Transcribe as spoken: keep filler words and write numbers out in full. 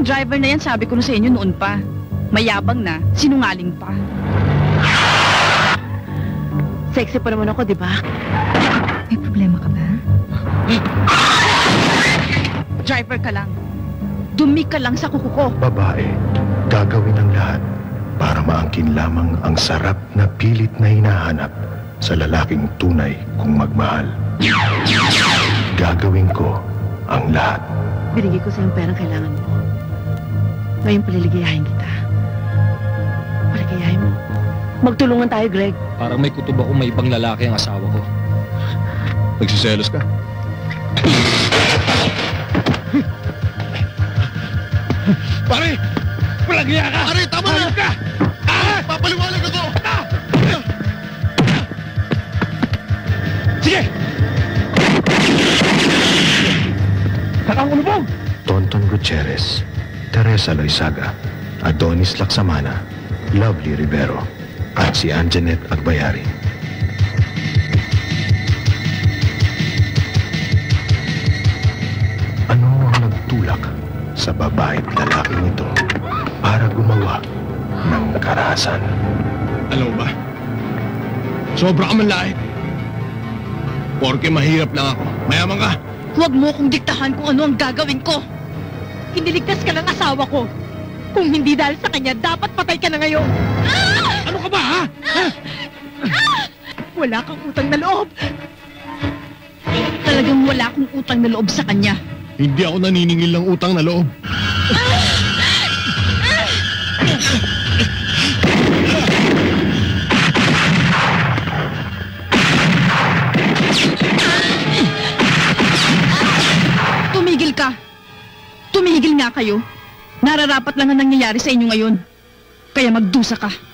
Yung driver na yan, sabi ko na sa inyo noon pa. Mayabang na, sinungaling pa. Sexy pa naman ako, di ba? May problema ka ba? Driver ka lang. Dumi ka lang sa kuko ko. Babae, gagawin ang lahat para maangkin lamang ang sarap na pilit na hinahanap sa lalaking tunay kung magmahal. Gagawin ko ang lahat. Binigay ko sa'yo ang perang kailangan mo. Ngayon paliligayahin kita. Paligayahin mo. Magtulungan tayo, Greg. Parang may kutob ako may ibang lalaki ang asawa ko. Nagsiselos ka? Pare! Palagya ka! Pare, tama na! Ka! Ah! Papaliwanag ako! Ah! Sige! Sakang ulubog! Tonton Gutierrez, Teresa Loizaga, Adonis Laksamana, Lovely Rivero, at si Anjanet Agbayari. Ano ang nagtulak sa babae't lalaking ito para gumawa ng karahasan? Alam mo ba? Sobra ka man lahat. Porke mahirap lang ako. Mayaman ka. Huwag mo kong diktahan kung ano ang gagawin ko. Hiniligtas ka ng asawa ko. Kung hindi dahil sa kanya, dapat patay ka na ngayon. Ah! Ano ka ba, ha? Ah! Ah! Wala kang utang na loob. Talagang wala akong utang na loob sa kanya. Hindi ako naniningil ng utang na loob. Tumigil ka. Tumigil nga kayo. Nararapat lang ang nangyayari sa inyo ngayon. Kaya magdusa ka.